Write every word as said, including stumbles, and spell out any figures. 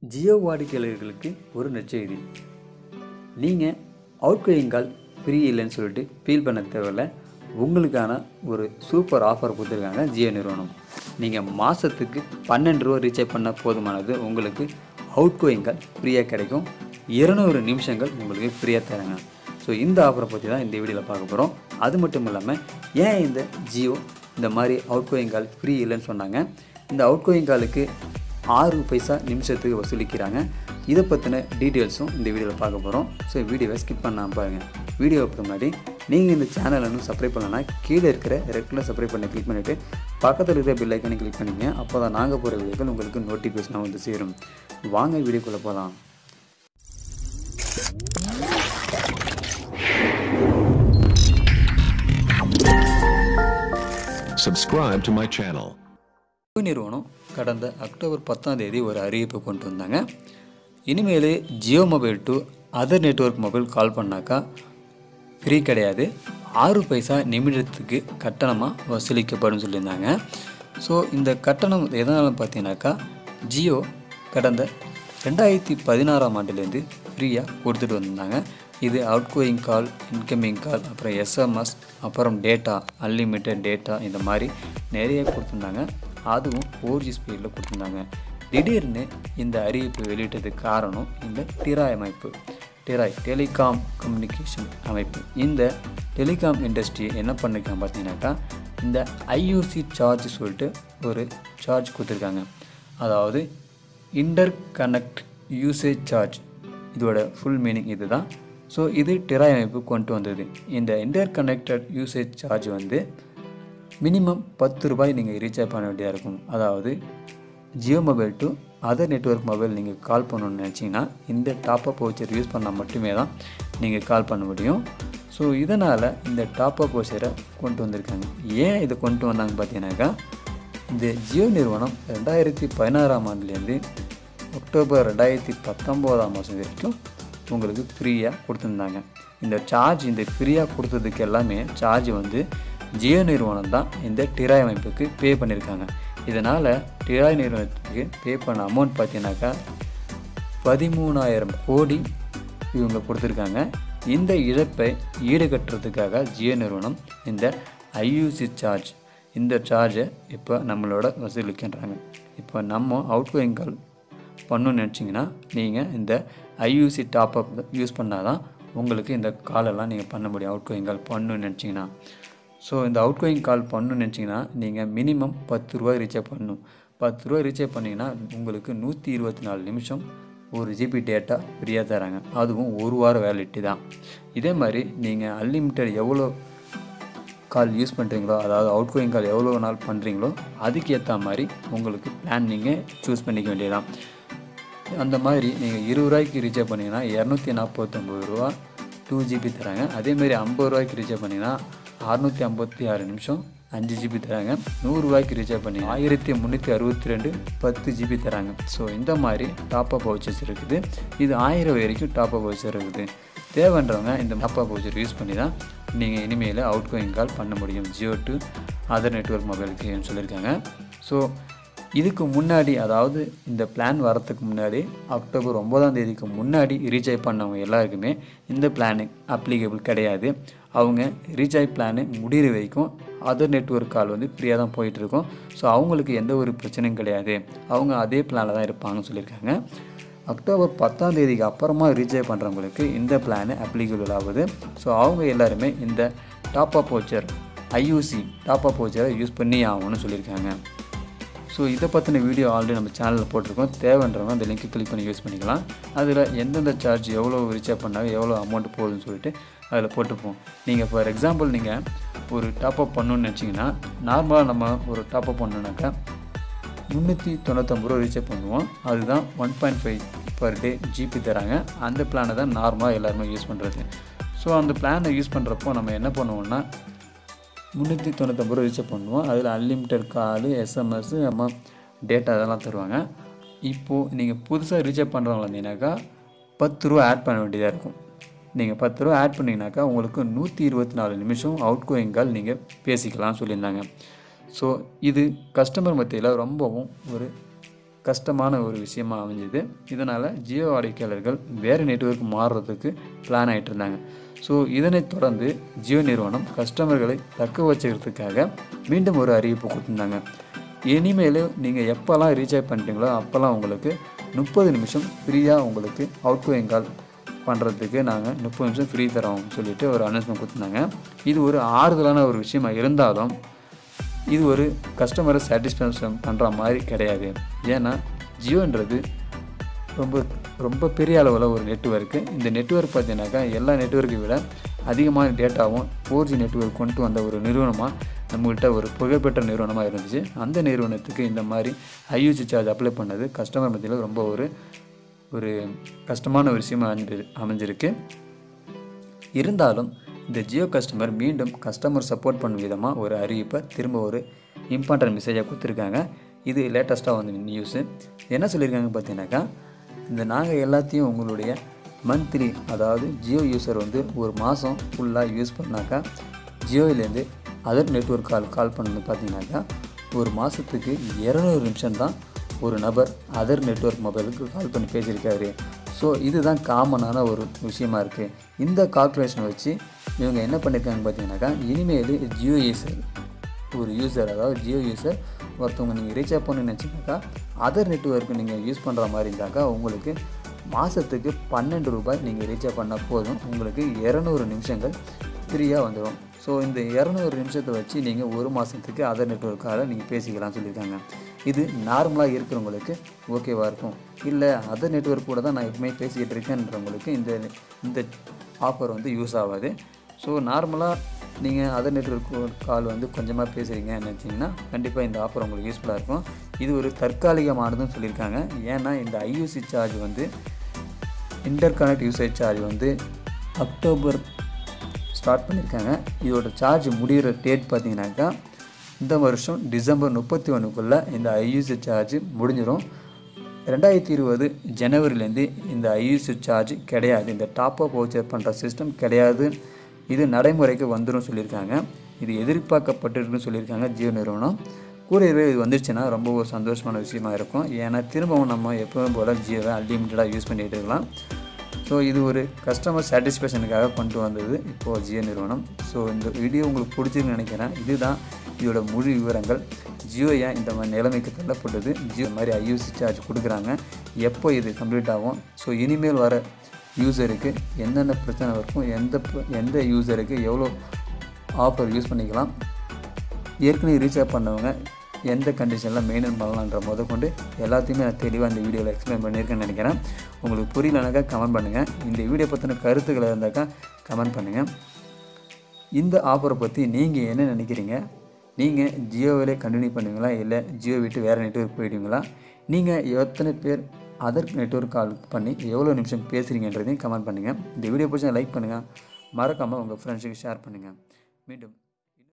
ஜியோ வாடிக்கையாளர்களுக்கு ஒரு நற்செய்தி. நீங்கள் அவுட்கோயிங் கால் ஃப்ரீ இல்லைன்னு சொல்லிட்டு ஃபீல் பண்ண தேவையில்ல. உங்களுக்கான ஒரு சூப்பர் ஆஃபர் கொடுத்துருக்காங்க ஜியோ நிறுவனம். நீங்கள் மாதத்துக்கு பன்னெண்டு ரூபா ரீசார்ஜ் பண்ண போதுமானது உங்களுக்கு அவுட்கோயிங் கால் ஃப்ரீயாக கிடைக்கும். இருநூறு நிமிஷங்கள் உங்களுக்கு ஃப்ரீயாக தராங்க. ஸோ இந்த ஆஃபரை பற்றி தான் இந்த வீடியோவில் பார்க்க போகிறோம். அது மட்டும் இல்லாமல் ஏன் இந்த ஜியோ இந்த மாதிரி அவுட்கோயிங் கால் ஃப்ரீ இல்லைன்னு சொன்னாங்க, இந்த அவுட்கோயிங் காலுக்கு ஆறு பைசா நிமிஷத்துக்கு வசூலிக்கிறாங்க, இதை பற்றின டீட்டெயில்ஸும் இந்த வீடியோவில் பார்க்க போகிறோம். ஸோ வீடியோவை ஸ்கிப் பண்ணாமல் பாருங்கள். வீடியோ முன்னாடி நீங்கள் இந்த சேனலை இன்னும் சப்ஸ்கிரைப் பண்ணலன்னா கீழே இருக்கிற ரெகுலர் சப்ஸ்கிரைப் பண்ணி கிளிக் பண்ணிவிட்டு பக்கத்தில் இருக்கிற பெல் ஐக்கனை கிளிக் பண்ணிங்க. அப்போ தான் நாங்கள் போகிற வீடியோக்கள் உங்களுக்கு நோட்டிஃபிகேஷனாக வந்து சேரும். வாங்க வீடியோக்குள்ளே போகலாம். Subscribe to my channel. Jio நிறுவனம் கடந்த அக்டோபர் பத்தாம் தேதி ஒரு அறிவிப்பை கொண்டு வந்தாங்க. இனிமேல் Jio mobile to other network mobile call பண்ணாக்கா ஃப்ரீ கிடையாது, ஆறு பைசா நிமிடத்துக்கு கட்டணமாக வசூலிக்கப்படும் சொல்லியிருந்தாங்க. ஸோ இந்த கட்டணம் எதனாலும் பார்த்தீங்கன்னாக்கா ஜியோ கடந்த ரெண்டாயிரத்தி பதினாறாம் ஆண்டுலேருந்து ஃப்ரீயாக கொடுத்துட்டு வந்திருந்தாங்க. இது outgoing call, incoming call, அப்புறம் எஸ்எம்எஸ், அப்புறம் டேட்டா, அன்லிமிட்டட் டேட்டா, இந்த மாதிரி நிறைய கொடுத்துருந்தாங்க. அதுவும் ஃபோர் ஜி ஸ்பீடில் கொடுத்துருந்தாங்க. திடீர்னு இந்த அறிவிப்பு வெளியிட்டதுக்கு காரணம் இந்த டிராய் அமைப்பு, டிராய் டெலிகாம் கம்யூனிகேஷன் அமைப்பு. இந்த டெலிகாம் இண்டஸ்ட்ரி என்ன பண்ணிருக்காங்க பார்த்தீங்கன்னாக்கா, இந்த ஐயூசி சார்ஜ் சொல்லிட்டு ஒரு சார்ஜ் கொடுத்துருக்காங்க. அதாவது இன்டர் கனெக்ட் யூசேஜ் சார்ஜ், இதோட ஃபுல் மீனிங் இது தான். ஸோ இது டிராய் அமைப்பு கொண்டு வந்தது. இந்த இன்டர் கனெக்டட் யூசேஜ் சார்ஜ் வந்து மினிமம் பத்து ரூபாய் நீங்கள் ரீசார்ஜ் பண்ண வேண்டியதாக இருக்கும். அதாவது Jio mobile to other network mobile நீங்கள் கால் பண்ணணும்னு நினச்சிங்கன்னா இந்த டாப்அப் வவுச்சர் யூஸ் பண்ணால் மட்டுமே தான் நீங்கள் கால் பண்ண முடியும். ஸோ இதனால் இந்த டாப்அப் வவுச்சரை கொண்டு வந்திருக்காங்க. ஏன் இதை கொண்டு வந்தாங்க பார்த்தீங்கன்னாக்கா, இந்த ஜியோ நிறுவனம் ரெண்டாயிரத்தி பதினாறாம் ஆண்டுலேருந்து அக்டோபர் ரெண்டாயிரத்தி பத்தொம்போதாம் மாதம் வரைக்கும் உங்களுக்கு ஃப்ரீயாக கொடுத்துருந்தாங்க. இந்த சார்ஜ் இந்த ஃப்ரீயாக கொடுத்ததுக்கு எல்லாமே சார்ஜ் வந்து ஜியோ நிறுவனம் தான் இந்த டிராய் அமைப்புக்கு பே பண்ணியிருக்காங்க. இதனால் டிராய் நிறுவனத்துக்கு பே பண்ண அமௌண்ட் பார்த்தீங்கன்னாக்கா பதிமூணாயிரம் கோடி இவங்க கொடுத்துருக்காங்க. இந்த இழப்பை ஈடுகட்டுறதுக்காக ஜியோ நிறுவனம் இந்த ஐயூசி சார்ஜ், இந்த சார்ஜை இப்போ நம்மளோட வசூலிக்கின்றாங்க. இப்போ நம்ம அவுட் கோயிங் கால் பண்ணணும்னு நினச்சிங்கன்னா நீங்கள் இந்த ஐயூசி டாப்அப் யூஸ் பண்ணால் தான் உங்களுக்கு இந்த காலெல்லாம் நீங்கள் பண்ண முடியும். அவுட் கோயிங் கால் பண்ணணும்னு நினச்சிங்கன்னா, ஸோ இந்த அவுட் கோயிங் கால் பண்ணணும்னு நினச்சிங்கன்னா நீங்கள் மினிமம் பத்து ரூபா ரீசார்ஜ் பண்ணணும். பத்து ரூபா ரீசார்ஜ் பண்ணிங்கன்னா உங்களுக்கு நூற்றி இருபத்தி நாலு நிமிஷம் ஒரு ஜிபி டேட்டா ஃப்ரீயாக தராங்க. அதுவும் ஒரு வாரம் வேலிட்டி தான். இதே மாதிரி நீங்கள் அன்லிமிட்டட் எவ்வளோ கால் யூஸ் பண்ணுறீங்களோ, அதாவது அவுட் கோயிங் கால் எவ்வளோ நாள் பண்ணுறீங்களோ அதுக்கு ஏற்ற மாதிரி உங்களுக்கு பிளான் நீங்கள் சூஸ் பண்ணிக்க வேண்டியதான். அந்த மாதிரி நீங்கள் இருபது ரூபாய்க்கு ரீசார்ஜ் பண்ணிங்கன்னா இரநூத்தி நாற்பத்தொம்பது ரூபா டூ ஜிபி தராங்க. அதேமாதிரி ஐம்பது ரூபாய்க்கு ரீசார்ஜ் பண்ணிங்கன்னா அறுநூற்றி ஐம்பத்தி ஆறு நிமிஷம் அஞ்சு ஜிபி தராங்க. நூறுரூவாய்க்கு ரீசார்ஜ் பண்ணி ஆயிரத்தி முந்நூற்றி அறுபத்தி ரெண்டு பத்து ஜிபி தராங்க. ஸோ இந்த மாதிரி டாப்அப் வவுச்சர்ஸ் இருக்குது. இது ஆயிரம் வரைக்கும் டாப்அப் வவுச்சர் இருக்குது. தேவைன்றவங்க இந்த டாப்அப் வவுச்சர் யூஸ் பண்ணி தான் நீங்கள் இனிமேல் அவுட் கோயிங் கால் பண்ண முடியும் ஜியோ டு அதர் நெட்வொர்க் மொபைலுக்கு சொல்லியிருக்காங்க. ஸோ இதுக்கு முன்னாடி, அதாவது இந்த பிளான் வரத்துக்கு முன்னாடி அக்டோபர் ஒம்பதாம் தேதிக்கு முன்னாடி ரீசார்ஜ் பண்ணவங்க எல்லாருக்குமே இந்த பிளானு அப்ளிகபிள் கிடையாது. அவங்க ரீசார்ஜ் பிளானு முடிகிற வரைக்கும் அதர் நெட்வொர்க் கால் வந்து ஃப்ரீயாக தான் போயிட்டுருக்கோம். ஸோ அவங்களுக்கு எந்த ஒரு பிரச்சனையும் கிடையாது, அவங்க அதே பிளானில் தான் இருப்பாங்கன்னு சொல்லியிருக்காங்க. அக்டோபர் பத்தாம் தேதிக்கு அப்புறமா ரீசார்ஜ் பண்ணுறவங்களுக்கு இந்த பிளானு அப்ளிகபிள் ஆகுது. ஸோ அவங்க எல்லாருமே இந்த டாப்அப் வவுச்சர், ஐயூசி டாப்அப் வவுச்சரை யூஸ் பண்ணி ஆகணும்னு சொல்லியிருக்காங்க. ஸோ இதை பற்றின வீடியோ ஆல்ரெடி நம்ம சேனலில் போட்டிருக்கோம். தேவைன்றவங்க அந்த லிங்க்கு கிளிக் பண்ணி யூஸ் பண்ணிக்கலாம். அதில் எந்தெந்த சார்ஜ் எவ்வளோ ரீசார்ஜ் பண்ணாங்க, எவ்வளோ அமௌண்ட் போகுதுன்னு சொல்லிட்டு அதில் போட்டிருப்போம். நீங்கள் ஃபார் எக்ஸாம்பிள் நீங்கள் ஒரு டாப்அப் பண்ணணுன்னு நினச்சிங்கன்னா, நார்மலாக நம்ம ஒரு டாப்அப் பண்ணோன்னாக்கா முந்நூற்றி தொண்ணூற்றொம்பது ரூபா ரீசார்ஜ் பண்ணுவோம். அதுதான் one point five per day GB தராங்க. அந்த பிளானை தான் நார்மலாக எல்லாருமே யூஸ் பண்ணுறது. ஸோ அந்த பிளானை யூஸ் பண்ணுறப்போ நம்ம என்ன பண்ணுவோம்னா, முந்நூற்றி தொண்ணூற்றொம்பது ரூபா ரீசார்ஜ் பண்ணுவோம். அதில் அன்லிமிட்டட் கால், எஸ்எம்எஸ், அம்மா டேட்டா அதெல்லாம் தருவாங்க. இப்போது நீங்கள் புதுசாக ரீசார்ஜ் பண்ணுறவங்க இருந்தீங்கன்னாக்கா பத்து ரூபா ஆட் பண்ண வேண்டியதாக இருக்கும். நீங்கள் பத்து ரூபா ஆட் பண்ணிங்கனாக்கா உங்களுக்கு நூற்றி இருபத்தி நாலு நிமிஷம் அவுட் கோயிங் கால் நீங்கள் பேசிக்கலாம்னு சொல்லியிருந்தாங்க. ஸோ இது கஸ்டமர் மத்தியில் ரொம்பவும் ஒரு கஷ்டமான ஒரு விஷயமா அமைஞ்சுது. இதனால் ஜியோ வாடிக்கையாளர்கள் வேறு நெட்வொர்க் மாறுறதுக்கு பிளான் ஆகிட்டு இருந்தாங்க. ஸோ இதனைத் தொடர்ந்து ஜியோ நிறுவனம் கஸ்டமர்களை தக்க வச்சுக்கிறதுக்காக மீண்டும் ஒரு அறிவிப்பு கொடுத்துருந்தாங்க. இனிமேல் நீங்கள் எப்போல்லாம் ரீசார்ஜ் பண்ணிட்டீங்களோ அப்போல்லாம் உங்களுக்கு முப்பது நிமிஷம் ஃப்ரீயாக உங்களுக்கு அவுட் கோயிங் கால் பண்ணுறதுக்கு நாங்கள் முப்பது நிமிஷம் ஃப்ரீ தரோம் சொல்லிட்டு ஒரு அனௌன்ஸ்மெண்ட் கொடுத்துருந்தாங்க. இது ஒரு ஆறுதலான ஒரு விஷயமா இருந்தாலும் இது ஒரு கஸ்டமரை சாட்டிஸ்ஃபேக்ஷன் பண்ணுற மாதிரி கிடையாது. ஏன்னா ஜியோன்றது ரொம்ப ரொம்ப பெரிய அளவில் ஒரு நெட்வொர்க்கு. இந்த நெட்வொர்க் பார்த்தீங்கன்னாக்கா எல்லா நெட்வொர்க்கை விட அதிகமான டேட்டாவும் ஃபோர் ஜி நெட்வொர்க் கொண்டு வந்த ஒரு நிறுவனமாக நம்மகிட்ட ஒரு புகழ்பெற்ற நிறுவனமாக இருந்துச்சு. அந்த நிறுவனத்துக்கு இந்த மாதிரி ஐயூசி சார்ஜ் அப்ளை பண்ணது கஸ்டமர் மத்தியில் ரொம்ப ஒரு ஒரு கஷ்டமான ஒரு விஷயமாக அமைஞ்சி அமைஞ்சிருக்கு. இருந்தாலும் இந்த ஜியோ கஸ்டமர் மீண்டும் கஸ்டமர் சப்போர்ட் பண்ணும் விதமாக ஒரு அறிவிப்பை திரும்ப ஒரு இம்பார்ட்டன்ட் மெசேஜாக கொடுத்துருக்காங்க. இது லேட்டஸ்ட்டாக வந்து நியூஸு. என்ன சொல்லியிருக்காங்க பார்த்தீங்கன்னாக்கா, இந்த நாங்கள் எல்லாத்தையும் உங்களுடைய மந்த்லி அதாவது ஜியோ யூஸர் வந்து ஒரு மாதம் ஃபுல்லாக யூஸ் பண்ணாக்கா ஜியோவிலேருந்து அதர் நெட்வொர்க் கால் கால் பண்ணது பார்த்தீங்கன்னாக்கா ஒரு மாதத்துக்கு இரநூறு நிமிஷம் தான் ஒரு நபர் அதர் நெட்வொர்க் மொபைலுக்கு கால் பண்ணி பேசியிருக்காரு. ஸோ இதுதான் காமனான ஒரு விஷயமா இருக்குது. இந்த கால்குலேஷனை வச்சு இவங்க என்ன பண்ணியிருக்காங்க பார்த்தீங்கன்னாக்கா, இனிமேல் ஜியோ யூஸர் ஒரு யூஸர் அதாவது ஜியோ யூஸர் ஒருத்தவங்க நீங்கள் ரீசார்ஜ் பண்ணணும்னு நினச்சிங்கனாக்கா அதர் நெட்வொர்க்கு நீங்கள் யூஸ் பண்ணுற மாதிரி இருந்தாக்கா உங்களுக்கு மாதத்துக்கு பன்னெண்டு ரூபாய் நீங்கள் ரீசார்ஜ் பண்ணால் போதும், உங்களுக்கு இரநூறு நிமிஷங்கள் ஃப்ரீயாக வந்துடும். ஸோ இந்த இரநூறு நிமிஷத்தை வச்சு நீங்கள் ஒரு மாதத்துக்கு அதர் நெட்வொர்க்காக நீங்கள் பேசிக்கலாம்னு சொல்லியிருக்காங்க. இது நார்மலாக இருக்கிறவங்களுக்கு ஓகேவாக இருக்கும். இல்லை அதர் நெட்வொர்க் கூட தான் நான் எப்பவுமே பேசிக்கிட்டு இருக்கேன்றவங்களுக்கு இந்த இந்த ஆஃபர் வந்து யூஸ் ஆகாது. ஸோ நார்மலாக நீங்கள் அதர் நெட்வொர்க் கால் வந்து கொஞ்சமாக பேசுகிறீங்கன்னு நினச்சிங்கன்னா கண்டிப்பாக இந்த ஆஃபர் உங்களுக்கு யூஸ்ஃபுல்லாக இருக்கும். இது ஒரு தற்காலிகமானதுன்னு சொல்லியிருக்காங்க. ஏன்னா இந்த ஐயூசி சார்ஜ் வந்து இன்டர் கனெக்ட் யூசேஜ் சார்ஜ் வந்து அக்டோபர் ஸ்டார்ட் பண்ணியிருக்காங்க. இதோட சார்ஜ் முடிகிற டேட் பார்த்தீங்கன்னாக்கா இந்த வருஷம் டிசம்பர் முப்பத்தி ஒன்றுக்குள்ளே இந்த ஐயூசி சார்ஜ் முடிஞ்சிடும். ரெண்டாயிரத்தி இருபது ஜனவரிலேருந்து இந்த ஐயூசி சார்ஜ் கிடையாது, இந்த டாப் அப் வவுச்சர் பண்ணுற சிஸ்டம் கிடையாது, இது நடைமுறைக்கு வந்துடும் சொல்லியிருக்காங்க. இது எதிர்பார்க்கப்பட்டிருக்குன்னு சொல்லியிருக்காங்க ஜியோ நிறுவனம். கூடவே இது வந்துருச்சுன்னா ரொம்ப ஒரு சந்தோஷமான விஷயமா இருக்கும். ஏன்னா திரும்பவும் நம்ம எப்பவும் போல் ஜியோவை அன்லிமிட்டடாக யூஸ் பண்ணிகிட்டு இருக்கலாம். ஸோ இது ஒரு கஸ்டமர் சாட்டிஸ்ஃபேக்ஷனுக்காக கொண்டு வந்தது இப்போது ஜியோ நிறுவனம். ஸோ இந்த வீடியோ உங்களுக்கு பிடிச்சிருக்குன்னு நினைக்கிறேன். இதுதான் இதோட முழு விவரங்கள். ஜியோ ஏன் இந்த மாதிரி நிலைமைக்கு தள்ளப்பட்டது, ஜியோ மாதிரி ஐயூசி சார்ஜ் கொடுக்குறாங்க, எப்போ இது கம்ப்ளீட் ஆகும், ஸோ இனிமேல் வர யூஸருக்கு என்னென்ன பிரச்சனை இருக்கும், எந்த எந்த யூஸருக்கு எவ்வளோ ஆஃபர் யூஸ் பண்ணிக்கலாம், ஏற்கனவே ரீசார்ஜ் பண்ணவங்க எந்த கண்டிஷனில் மெயின்டைன் பண்ணலான்ற முத கொண்டு எல்லாத்தையுமே நான் தெளிவாக இந்த வீடியோவில் எக்ஸ்பிளைன் பண்ணியிருக்கேன்னு நினைக்கிறேன். உங்களுக்கு புரியலனாக்கா கமெண்ட் பண்ணுங்கள். இந்த வீடியோ பற்றின கருத்துக்களை இருந்தாக்கா கமெண்ட் பண்ணுங்கள். இந்த ஆஃபரை பற்றி நீங்கள் என்ன நினைக்கிறீங்க? நீங்கள் ஜியோவிலே கண்டினியூ பண்ணுவீங்களா, இல்லை ஜியோ விட்டு வேறு நெட்வொர்க் போயிடுவீங்களா? நீங்கள் எத்தனை பேர் அதர் நெட்வொர்க் கால் பண்ணி எவ்வளோ நிமிஷம் பேசுகிறீங்கன்றதையும் கமெண்ட் பண்ணுங்கள். இந்த வீடியோ பிடிச்சா லைக் பண்ணுங்கள், மறக்காமல் உங்கள் ஃப்ரெண்ட்ஸுக்கு ஷேர் பண்ணுங்கள். மீண்டும்